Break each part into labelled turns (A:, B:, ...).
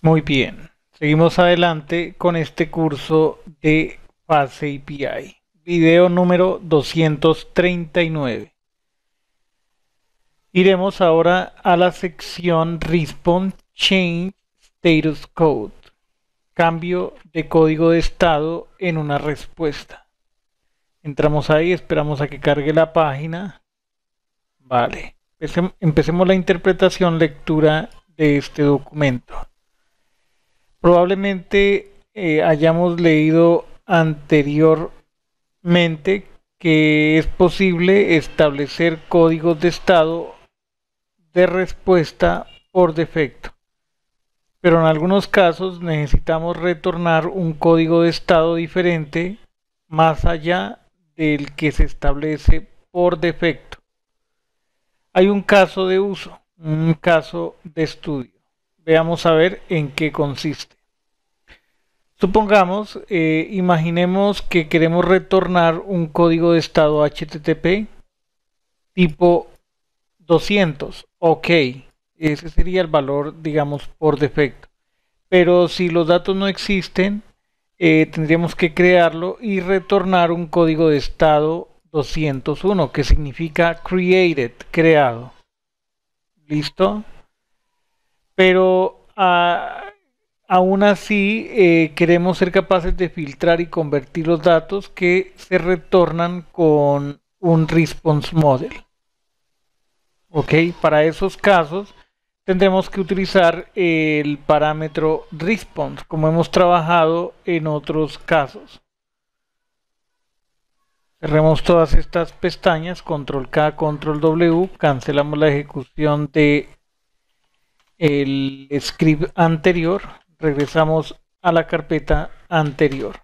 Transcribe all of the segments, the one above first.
A: Muy bien, seguimos adelante con este curso de Fast API. Video número 239. Iremos ahora a la sección Response Change Status Code. Cambio de código de estado en una respuesta. Entramos ahí, esperamos a que cargue la página. Vale, empecemos la interpretación lectura de este documento. Probablemente hayamos leído anteriormente que es posible establecer códigos de estado de respuesta por defecto, pero en algunos casos necesitamos retornar un código de estado diferente más allá del que se establece por defecto. Hay un caso de uso, un caso de estudio. Veamos a ver en qué consiste. Supongamos, imaginemos que queremos retornar un código de estado HTTP tipo 200. Ok, ese sería el valor, digamos, por defecto. Pero si los datos no existen, tendríamos que crearlo y retornar un código de estado 201, que significa created, creado. ¿Listo? Pero aún así queremos ser capaces de filtrar y convertir los datos que se retornan con un response model. Ok, para esos casos tendremos que utilizar el parámetro response, como hemos trabajado en otros casos. Cerremos todas estas pestañas, control K, control W, cancelamos la ejecución de el script anterior, regresamos a la carpeta anterior.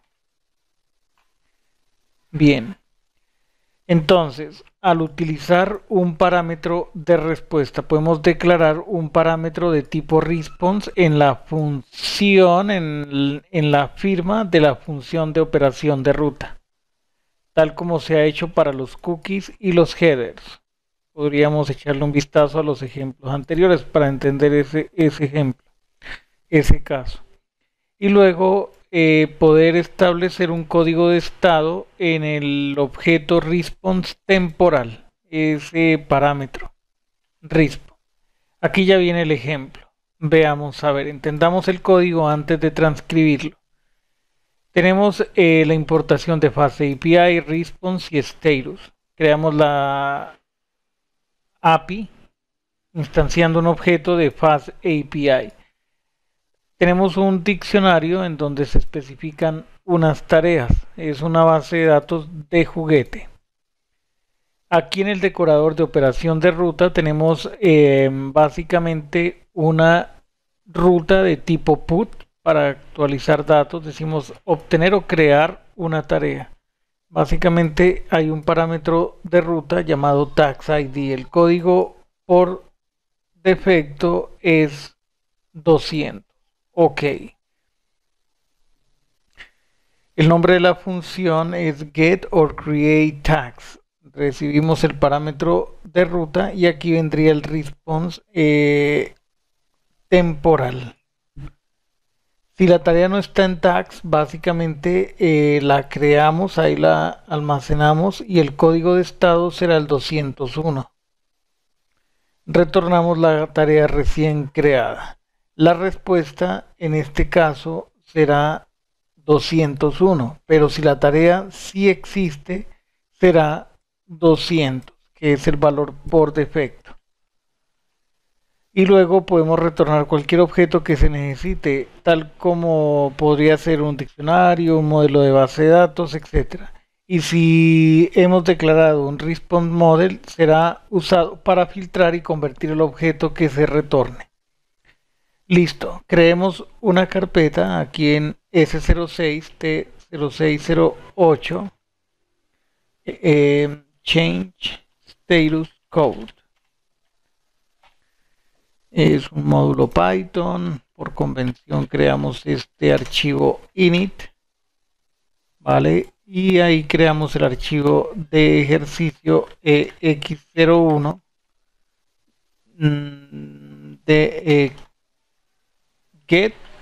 A: Bien, entonces al utilizar un parámetro de respuesta podemos declarar un parámetro de tipo response en la función, en la firma de la función de operación de ruta, tal como se ha hecho para los cookies y los headers. Podríamos echarle un vistazo a los ejemplos anteriores para entender ese ejemplo, ese caso. Y luego poder establecer un código de estado en el objeto response temporal, ese parámetro response. Aquí ya viene el ejemplo. Veamos, a ver, entendamos el código antes de transcribirlo. Tenemos la importación de Fast API, response y status. Creamos la API instanciando un objeto de Fast API. Tenemos un diccionario en donde se especifican unas tareas. Es una base de datos de juguete. Aquí en el decorador de operación de ruta tenemos básicamente una ruta de tipo put para actualizar datos. Decimos obtener o crear una tarea. Básicamente hay un parámetro de ruta llamado tax ID. El código por defecto es 200. Ok. El nombre de la función es get or create tags. Recibimos el parámetro de ruta y aquí vendría el response temporal. Si la tarea no está en tags, básicamente la creamos, ahí la almacenamos y el código de estado será el 201. Retornamos la tarea recién creada. La respuesta en este caso será 201, pero si la tarea sí existe, será 200, que es el valor por defecto. Y luego podemos retornar cualquier objeto que se necesite, tal como podría ser un diccionario, un modelo de base de datos, etc. Y si hemos declarado un response model, será usado para filtrar y convertir el objeto que se retorne. Listo, creemos una carpeta aquí en S06T0608 Change Status Code. Es un módulo Python. Por convención creamos este archivo init, ¿vale? Y ahí creamos el archivo de ejercicio EX01 de get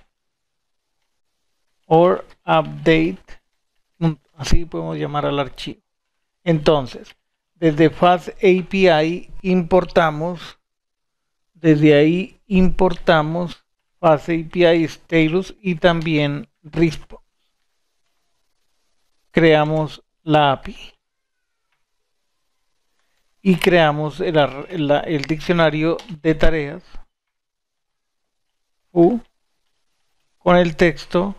A: or update, así podemos llamar al archivo. Entonces, desde FastAPI importamos, desde ahí importamos FastAPI status y también response. Creamos la API y creamos el diccionario de tareas con el texto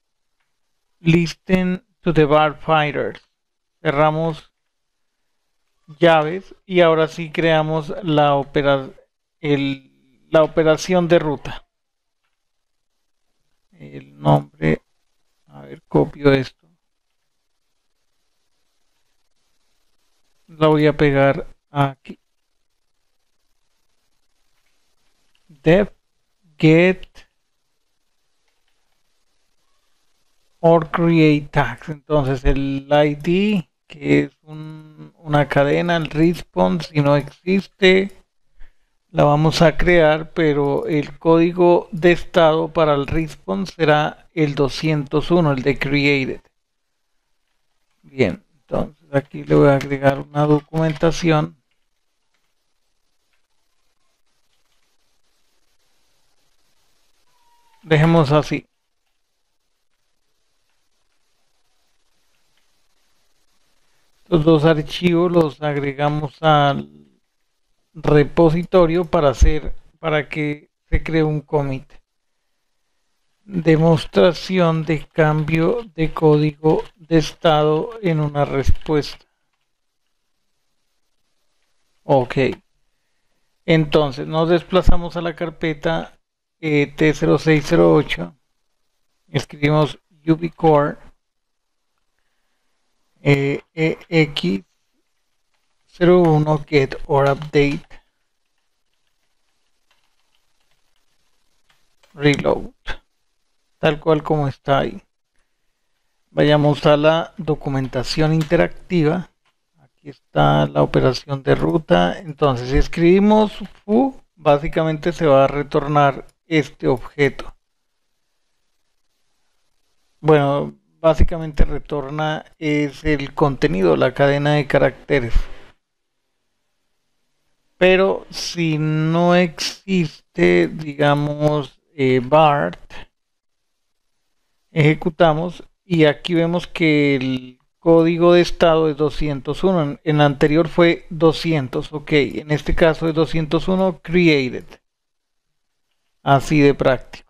A: listen to the bar fighters. Cerramos llaves y ahora sí creamos la operación de ruta. El nombre, a ver, copio esto, la voy a pegar aquí. Def get or create tags. Entonces el ID, que es una cadena, el response, si no existe, la vamos a crear, pero el código de estado para el response será el 201, el de created. Bien, entonces aquí le voy a agregar una documentación. Dejemos así. Los dos archivos los agregamos al repositorio para que se cree un commit. Demostración de cambio de código de estado en una respuesta. Ok. Entonces nos desplazamos a la carpeta T0608. Escribimos ubicore x01 get or update reload, tal cual como está ahí. Vayamos a la documentación interactiva. Aquí está la operación de ruta. Entonces, si escribimos foo, básicamente se va a retornar este objeto. Bueno, básicamente retorna es el contenido, la cadena de caracteres. Pero si no existe, digamos, BART, ejecutamos y aquí vemos que el código de estado es 201. En la anterior fue 200. Ok, en este caso es 201 created. Así de práctico.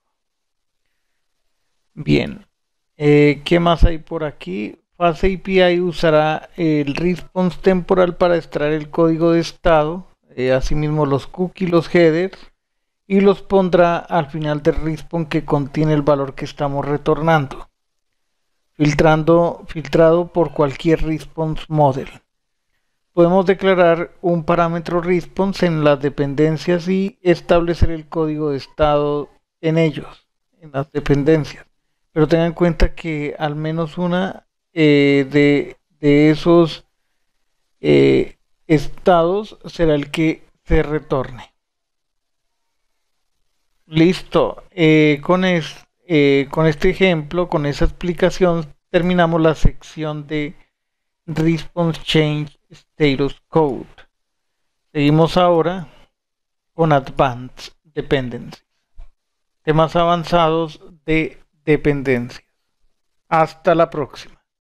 A: Bien. ¿Qué más hay por aquí? FastAPI usará el response temporal para extraer el código de estado, asimismo los cookies, los headers, y los pondrá al final del response que contiene el valor que estamos retornando, filtrado por cualquier response model. Podemos declarar un parámetro response en las dependencias y establecer el código de estado en ellos, en las dependencias. Pero tengan en cuenta que al menos una de esos estados será el que se retorne. Listo. Con este ejemplo, con esa explicación, terminamos la sección de Response Change Status Code. Seguimos ahora con Advanced Dependencies. Temas avanzados de dependencias. Hasta la próxima.